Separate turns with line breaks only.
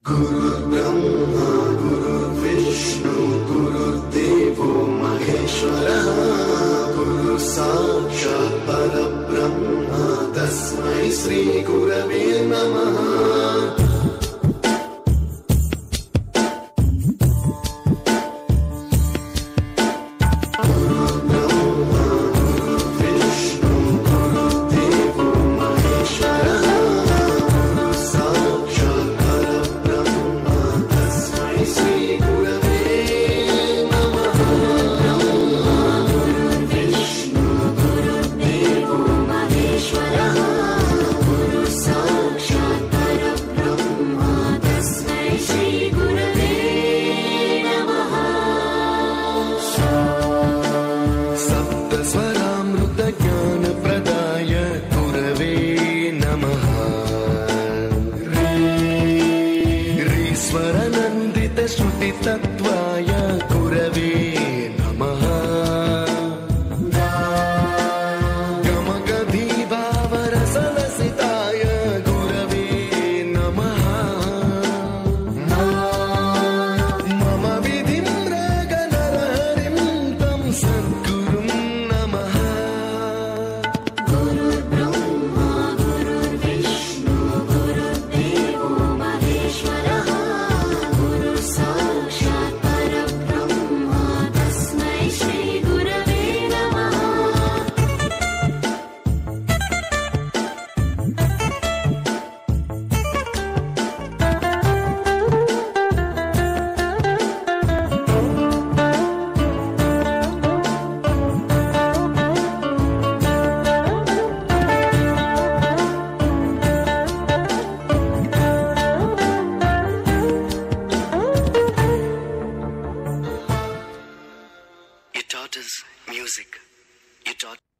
गुरुर्ब्रह्मा गुरुर्विष्णु गुरुर्देवो महेश्वरः गुरु साक्षात् परब्रह्म तस्मै श्री गुरवे नमः।
स्वरनन्दित श्रुति तत्वाय गुरवे नमः। गमगधीभावरसलसिताय गुरवे नमः। मम विधिं रागनरहरिं तं सद्गुरुं नमः।
गुरुर्ब्रह्मा गुरुर्विष्णु गुरुर्देवो महेश्वरः साक्षात् परब्रह्म तस्मै श्री गुरवे नमः।
You taught us music. You taught